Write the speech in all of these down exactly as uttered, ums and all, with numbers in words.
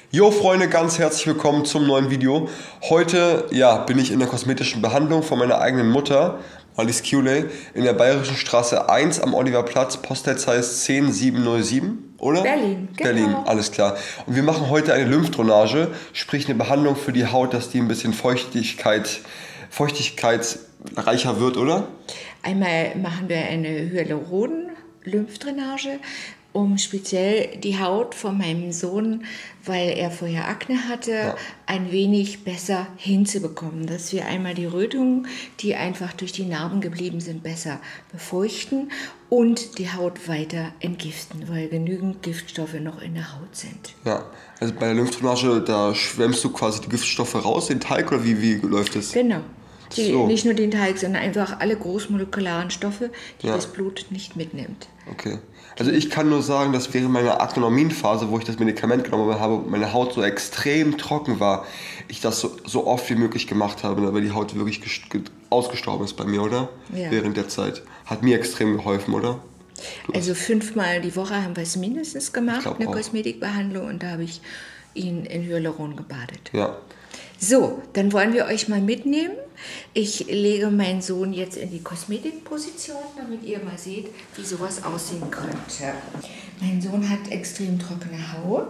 Jo Freunde, ganz herzlich willkommen zum neuen Video. Heute ja, bin ich in der kosmetischen Behandlung von meiner eigenen Mutter, Alice Culey, in der Bayerischen Straße eins am Oliverplatz, Postleitzahl zehn sieben null sieben, oder? Berlin, genau. Berlin, alles klar. Und wir machen heute eine Lymphdrainage, sprich eine Behandlung für die Haut, dass die ein bisschen Feuchtigkeit, feuchtigkeitsreicher wird, oder? Einmal machen wir eine Hyaluron-Lymphdrainage, um speziell die Haut von meinem Sohn, weil er vorher Akne hatte, ja. ein wenig besser hinzubekommen. Dass wir einmal die Rötungen, die einfach durch die Narben geblieben sind, besser befeuchten und die Haut weiter entgiften, weil genügend Giftstoffe noch in der Haut sind. Ja, also bei der Lymphdrainage, da schwemmst du quasi die Giftstoffe raus, den Teig, oder wie, wie läuft das? Genau. Die, so. Nicht nur den Teig, sondern einfach alle großmolekularen Stoffe, die ja. das Blut nicht mitnimmt. Okay. Also ich kann nur sagen, dass während meiner Aknomin-Phase, wo ich das Medikament genommen habe, meine Haut so extrem trocken war, ich das so, so oft wie möglich gemacht habe, weil die Haut wirklich ausgestorben ist bei mir, oder? Ja. Während der Zeit. Hat mir extrem geholfen, oder? Du also fünfmal die Woche haben wir es mindestens gemacht, eine auch. Kosmetikbehandlung, und da habe ich ihn in Hyaluron gebadet. Ja. So, dann wollen wir euch mal mitnehmen. Ich lege meinen Sohn jetzt in die Kosmetikposition, damit ihr mal seht, wie sowas aussehen könnte. Mein Sohn hat extrem trockene Haut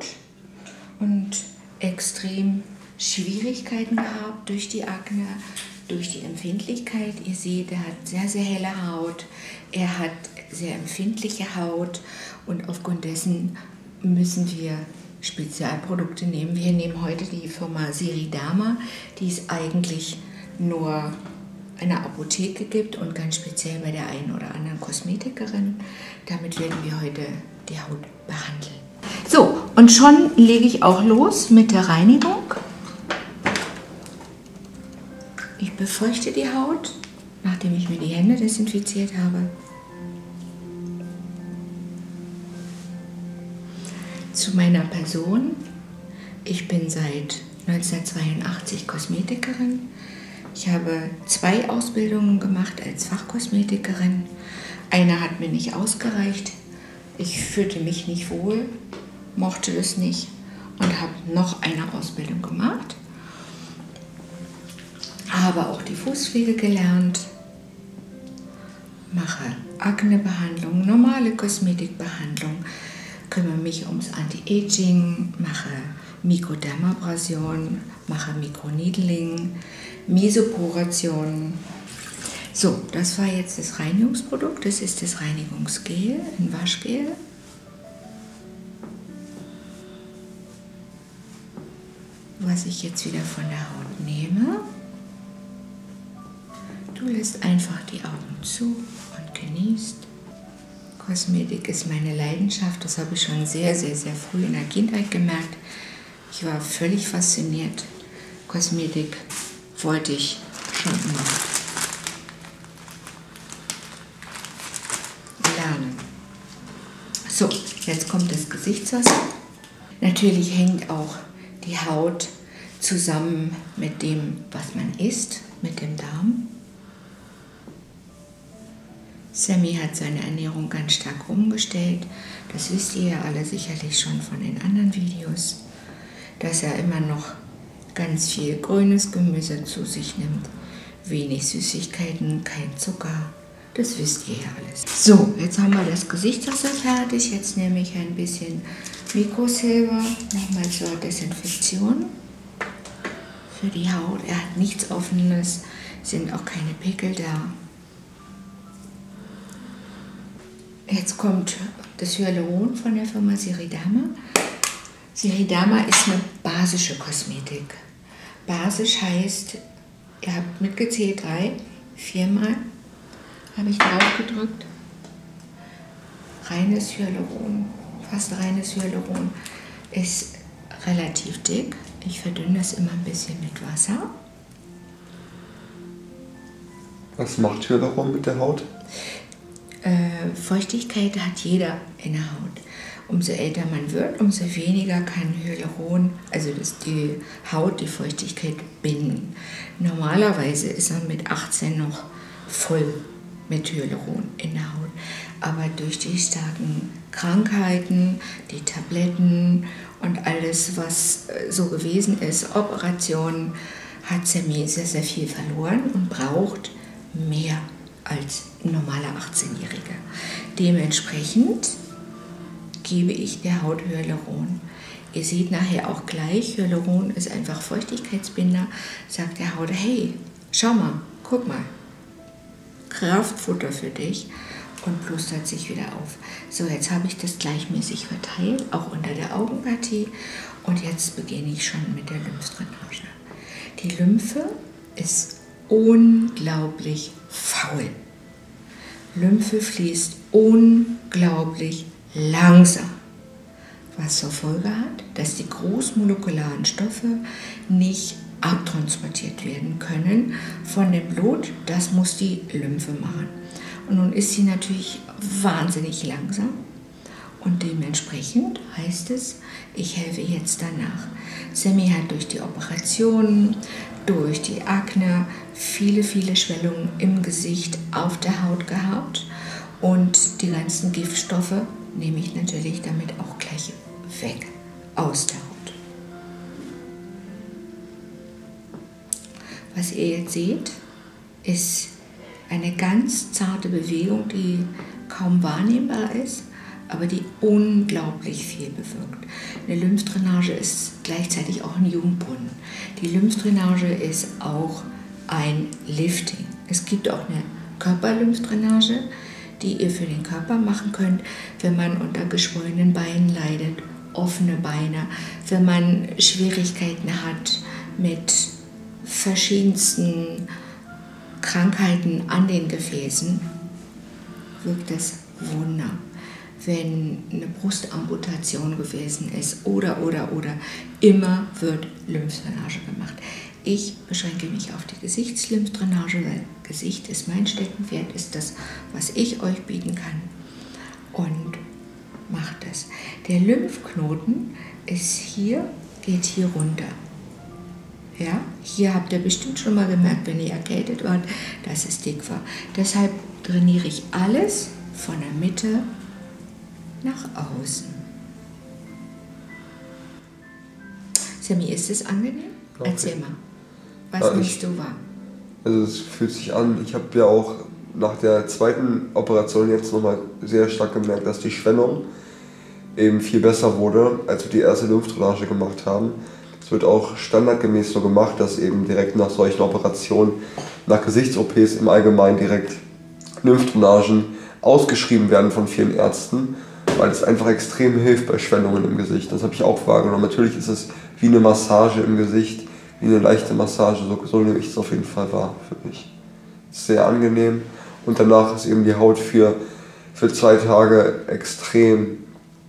und extrem Schwierigkeiten gehabt durch die Akne, durch die Empfindlichkeit. Ihr seht, er hat sehr, sehr helle Haut, er hat sehr empfindliche Haut, und aufgrund dessen müssen wir Spezialprodukte nehmen. Wir nehmen heute die Firma Seriderma, die es eigentlich nur in der Apotheke gibt und ganz speziell bei der einen oder anderen Kosmetikerin. Damit werden wir heute die Haut behandeln. So, und schon lege ich auch los mit der Reinigung. Ich befeuchte die Haut, nachdem ich mir die Hände desinfiziert habe. Zu meiner Person. Ich bin seit neunzehnhundertzweiundachtzig Kosmetikerin. Ich habe zwei Ausbildungen gemacht als Fachkosmetikerin. Eine hat mir nicht ausgereicht. Ich fühlte mich nicht wohl, mochte das nicht und habe noch eine Ausbildung gemacht. Habe auch die Fußpflege gelernt, mache Aknebehandlung, normale Kosmetikbehandlung, kümmere mich ums Anti-Aging, mache Mikrodermabrasion, mache Mikroneedling, Mesoporation. So, das war jetzt das Reinigungsprodukt. Das ist das Reinigungsgel, ein Waschgel. Was ich jetzt wieder von der Haut nehme. Du lässt einfach die Augen zu und genießt. Kosmetik ist meine Leidenschaft, das habe ich schon sehr, sehr, sehr früh in der Kindheit gemerkt. Ich war völlig fasziniert. Kosmetik wollte ich schon immer lernen. So, jetzt kommt das Gesichtswasser. Natürlich hängt auch die Haut zusammen mit dem, was man isst, mit dem Darm. Sammy hat seine Ernährung ganz stark umgestellt. Das wisst ihr ja alle sicherlich schon von den anderen Videos, dass er immer noch ganz viel grünes Gemüse zu sich nimmt, wenig Süßigkeiten, kein Zucker. Das wisst ihr ja alles. So, jetzt haben wir das Gesichtswasser fertig. Jetzt nehme ich ein bisschen Microsilver nochmal zur Desinfektion für die Haut. Er hat nichts Offenes, sind auch keine Pickel da. Jetzt kommt das Hyaluron von der Firma Seriderma. Seriderma ist eine basische Kosmetik. Basisch heißt, ihr habt mitgezählt, drei, viermal habe ich drauf gedrückt. Reines Hyaluron, fast reines Hyaluron, ist relativ dick. Ich verdünne das immer ein bisschen mit Wasser. Was macht Hyaluron mit der Haut? Äh, Feuchtigkeit hat jeder in der Haut. Umso älter man wird, umso weniger kann Hyaluron, also das, die Haut, die Feuchtigkeit binden. Normalerweise ist man mit achtzehn noch voll mit Hyaluron in der Haut. Aber durch die starken Krankheiten, die Tabletten und alles, was so gewesen ist, Operationen, hat Sammy sehr, sehr viel verloren und braucht mehr als normale achtzehnjährige. Dementsprechend gebe ich der Haut Hyaluron. Ihr seht nachher auch gleich, Hyaluron ist einfach Feuchtigkeitsbinder, sagt der Haut, hey, schau mal, guck mal, Kraftfutter für dich und plustert sich wieder auf. So, jetzt habe ich das gleichmäßig verteilt, auch unter der Augenpartie und jetzt beginne ich schon mit der Lymphdrainage. Die Lymphe ist unglaublich faul. Lymphe fließt unglaublich langsam, was zur Folge hat, dass die großmolekularen Stoffe nicht abtransportiert werden können von dem Blut. Das muss die Lymphe machen. Und nun ist sie natürlich wahnsinnig langsam und dementsprechend heißt es, ich helfe jetzt danach. Sammy hat durch die Operationen, durch die Akne viele, viele Schwellungen im Gesicht, auf der Haut gehabt und die ganzen Giftstoffe nehme ich natürlich damit auch gleich weg aus der Haut. Was ihr jetzt seht, ist eine ganz zarte Bewegung, die kaum wahrnehmbar ist, aber die unglaublich viel bewirkt. Eine Lymphdrainage ist gleichzeitig auch ein Jungbrunnen. Die Lymphdrainage ist auch ein Lifting. Es gibt auch eine Körperlymphdrainage, die ihr für den Körper machen könnt, wenn man unter geschwollenen Beinen leidet, offene Beine, wenn man Schwierigkeiten hat mit verschiedensten Krankheiten an den Gefäßen, wirkt das Wunder. Wenn eine Brustamputation gewesen ist oder, oder, oder, immer wird Lymphdrainage gemacht. Ich beschränke mich auf die Gesichtslymphdrainage, weil Gesicht ist mein Steckenpferd, ist das, was ich euch bieten kann. Und macht das. Der Lymphknoten ist hier, geht hier runter. Ja, hier habt ihr bestimmt schon mal gemerkt, wenn ihr erkältet wart, dass es dick war. Deshalb trainiere ich alles von der Mitte nach außen. Sammy, ist es angenehm? Okay. Erzähl mal, was ja, nimmst du wahr? Also es fühlt sich an, ich habe ja auch nach der zweiten Operation jetzt nochmal sehr stark gemerkt, dass die Schwellung eben viel besser wurde, als wir die erste Lymphdrainage gemacht haben. Es wird auch standardgemäß so gemacht, dass eben direkt nach solchen Operationen, nach Gesichts-O Ps im Allgemeinen direkt Lymphdrainagen ausgeschrieben werden von vielen Ärzten, weil es einfach extrem hilft bei Schwellungen im Gesicht. Das habe ich auch wahrgenommen. Natürlich ist es wie eine Massage im Gesicht, wie eine leichte Massage, so, so nehme ich es auf jeden Fall wahr für mich. Sehr angenehm und danach ist eben die Haut für, für zwei Tage extrem,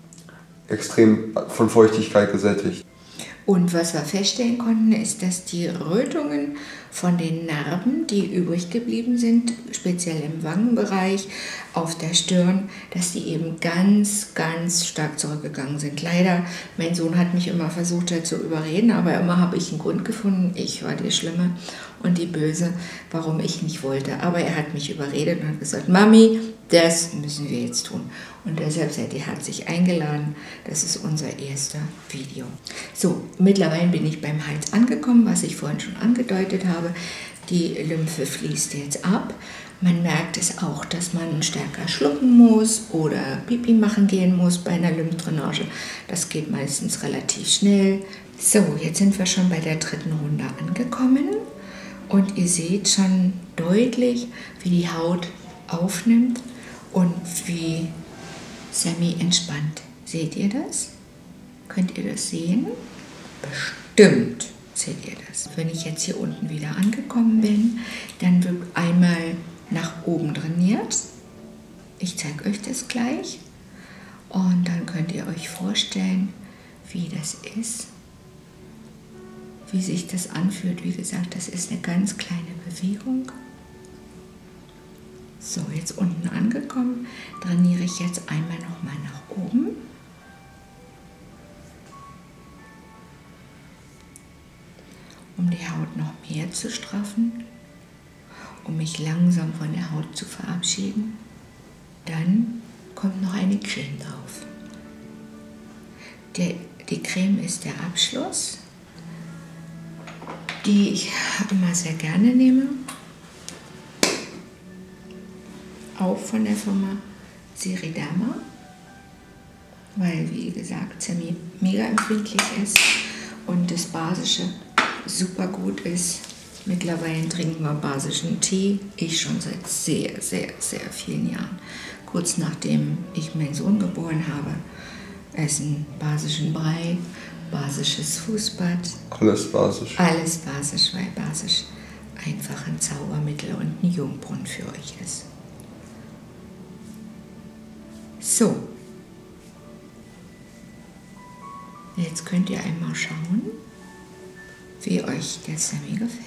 extrem von Feuchtigkeit gesättigt. Und was wir feststellen konnten, ist, dass die Rötungen von den Narben, die übrig geblieben sind, speziell im Wangenbereich, auf der Stirn, dass die eben ganz, ganz stark zurückgegangen sind. Leider, mein Sohn hat mich immer versucht zu überreden, aber immer habe ich einen Grund gefunden. Ich war die Schlimme und die Böse, warum ich nicht wollte. Aber er hat mich überredet und hat gesagt, Mami, das müssen wir jetzt tun. Und deshalb seid ihr herzlich eingeladen. Das ist unser erster Video. So, mittlerweile bin ich beim Hals angekommen, was ich vorhin schon angedeutet habe. Die Lymphe fließt jetzt ab. Man merkt es auch, dass man stärker schlucken muss oder Pipi machen gehen muss bei einer Lymphdrainage. Das geht meistens relativ schnell. So, jetzt sind wir schon bei der dritten Runde angekommen. Und ihr seht schon deutlich, wie die Haut aufnimmt und wie Sammy entspannt. Seht ihr das? Könnt ihr das sehen? Bestimmt seht ihr das. Wenn ich jetzt hier unten wieder angekommen bin, dann wird einmal nach oben trainiert. Ich zeige euch das gleich. Und dann könnt ihr euch vorstellen, wie das ist. Wie sich das anfühlt. Wie gesagt, das ist eine ganz kleine Bewegung. So, jetzt unten angekommen, trainiere ich jetzt einmal nochmal nach oben. Um die Haut noch mehr zu straffen, um mich langsam von der Haut zu verabschieden. Dann kommt noch eine Creme drauf. Der, die Creme ist der Abschluss, die ich immer sehr gerne nehme. Auch von der Firma Seriderma, weil, wie gesagt, sie mega empfindlich ist und das Basische super gut ist. Mittlerweile trinken wir basischen Tee, ich schon seit sehr, sehr, sehr vielen Jahren. Kurz nachdem ich meinen Sohn geboren habe, essen basischen Brei, basisches Fußbad. Alles basisch. Alles basisch, weil basisch einfach ein Zaubermittel und ein Jungbrunnen für euch ist. So, jetzt könnt ihr einmal schauen, wie euch der Sammy gefällt.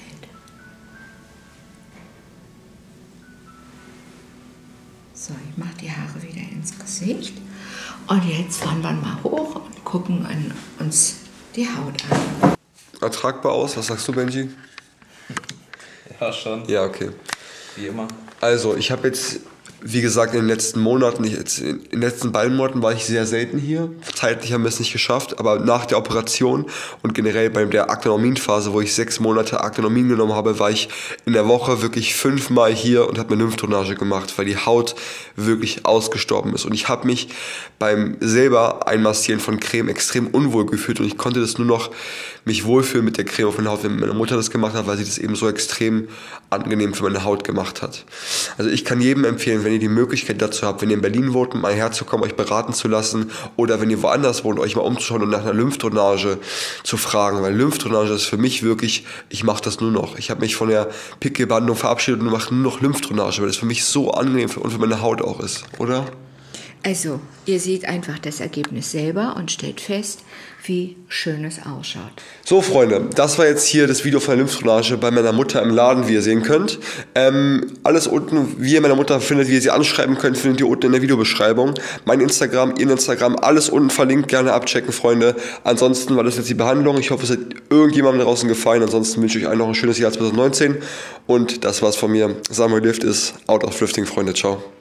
So, ich mache die Haare wieder ins Gesicht und jetzt fahren wir mal hoch und gucken an uns die Haut an. Ertragbar aus, was sagst du, Benji? Ja, schon. Ja, okay. Wie immer. Also, ich habe jetzt, wie gesagt, in den letzten Monaten, ich jetzt, in den letzten beiden Monaten war ich sehr selten hier. Zeitlich haben wir es nicht geschafft, aber nach der Operation und generell bei der Aktonominphase, wo ich sechs Monate Aktonomin genommen habe, war ich in der Woche wirklich fünfmal hier und habe mir Lymphdrainage gemacht, weil die Haut wirklich ausgestorben ist. Und ich habe mich beim selber Einmassieren von Creme extrem unwohl gefühlt und ich konnte das nur noch mich wohlfühlen mit der Creme auf meiner Haut, wenn meine Mutter das gemacht hat, weil sie das eben so extrem angenehm für meine Haut gemacht hat. Also ich kann jedem empfehlen, wenn ihr die Möglichkeit dazu habt, wenn ihr in Berlin wohnt, mal herzukommen, euch beraten zu lassen oder wenn ihr woanders wohnt, euch mal umzuschauen und nach einer Lymphdrainage zu fragen, weil Lymphdrainage ist für mich wirklich, ich mache das nur noch. Ich habe mich von der Pickelbehandlung verabschiedet und mache nur noch Lymphdrainage, weil das für mich so angenehm und für meine Haut auch ist, oder? Also, ihr seht einfach das Ergebnis selber und stellt fest, wie schön es ausschaut. So, Freunde, das war jetzt hier das Video von der Lymphdrainage bei meiner Mutter im Laden, wie ihr sehen könnt. Ähm, alles unten, wie ihr meine Mutter findet, wie ihr sie anschreiben könnt, findet ihr unten in der Videobeschreibung. Mein Instagram, ihr Instagram, alles unten verlinkt, gerne abchecken, Freunde. Ansonsten war das jetzt die Behandlung. Ich hoffe, es hat irgendjemandem draußen gefallen. Ansonsten wünsche ich euch allen noch ein schönes Jahr zwanzig neunzehn. Und das war's von mir. Samuel Lift ist out of lifting, Freunde. Ciao.